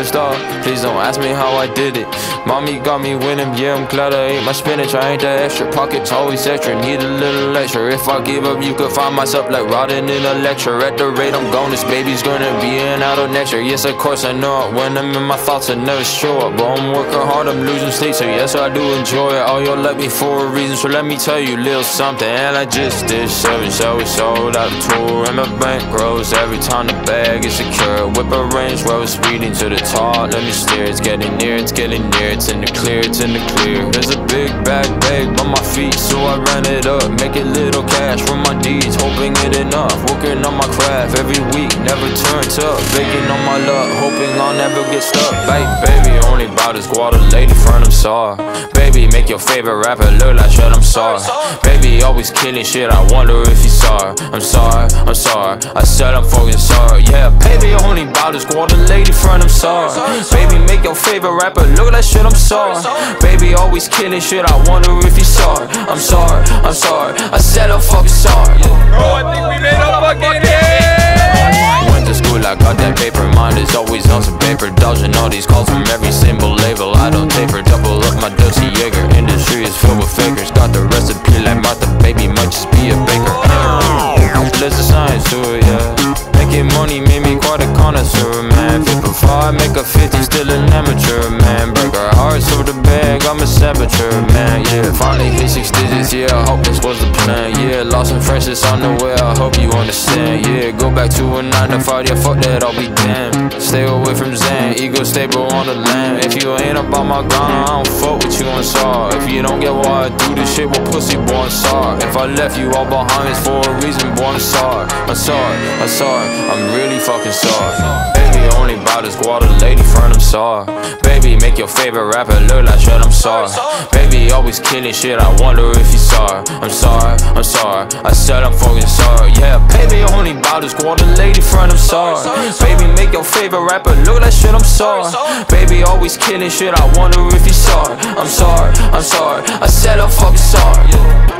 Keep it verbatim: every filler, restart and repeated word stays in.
star. Please don't ask me how I did it. Mommy got me winning, yeah, I'm glad I ate my spinach. I ain't that extra, pockets always extra, need a little extra. If I give up, you could find myself like rotting in a lecture. At the rate I'm going, this baby's gonna be in out of next year. Yes, of course I know it, when I'm in my thoughts I never show up. But I'm working hard, I'm losing sleep, so yes, I do enjoy it. All y'all like me for a reason, so let me tell you a little something. And I just did seven shows, sold out the tour, and my bank grows every time the bag is secure. Whip a Range Rover speeding to the top, let me steer. It's getting near, it's getting near, it's in the clear, it's in the clear. There's a big bag bag by my feet, so I ran it up, making little cash from my deeds, hoping it enough. Working on my craft every week, never turns up, baking on my luck, hoping I'll never get stuck. Babe, baby, only bout this water, lady front, I'm sorry. Baby, make your favorite rapper look like shit, I'm sorry. Baby, always killing shit, I wonder if you saw it. I'm sorry, I'm sorry, I said I'm fucking sorry. Yeah, baby, only bout this water, lady front, I'm sorry. Baby, make your favorite rapper look like shit, I'm sorry. Baby, always killing shit, I wonder if you saw it. I'm sorry, I'm sorry, I said I'm fucking sorry. Bro, I think we made a fucking hit. Went to school, I got that paper, mine is always on some paper. Dodging all these calls from every symbol label, I don't taper. Double up my Dusty Jaeger, industry is filled with fakers. Got the recipe like Martha, baby, might just be a baker. There's a science to it, yeah. Making money made me quite a connoisseur, man. Fit for five, make a fifty, still an amateur, man. Break our hearts over the bag, I'm a saboteur, man. Yeah, finally hit six digits, yeah, I hope this was the plan. Yeah, lost in Francis on the way, I hope you understand. Yeah, go back to a nine to five, yeah, fuck that, I'll be damned. Stay away from Zen, ego stable on the land. If you ain't about my grind, I don't fuck with you on saw. If you don't get why I do this shit, well, pussy, boy, I'm sorry. If I left you all behind, it's for a reason, boy, I'm sorry. I'm sorry, I'm sorry, I'm really fucking sorry. Baby, only bout this water, lady front, I'm sorry. Baby, make your favorite rapper look like shit, I'm sorry. Baby, always killing shit, I wonder if you saw it. I'm sorry, I'm sorry, I said I'm fucking sorry. Yeah, baby, only bout this water, lady front, I'm sorry. Baby, make your favorite rapper look like shit, I'm sorry. Baby, always killing shit, I wonder if you saw it. I'm sorry, I'm sorry, I said I'm fucking sorry.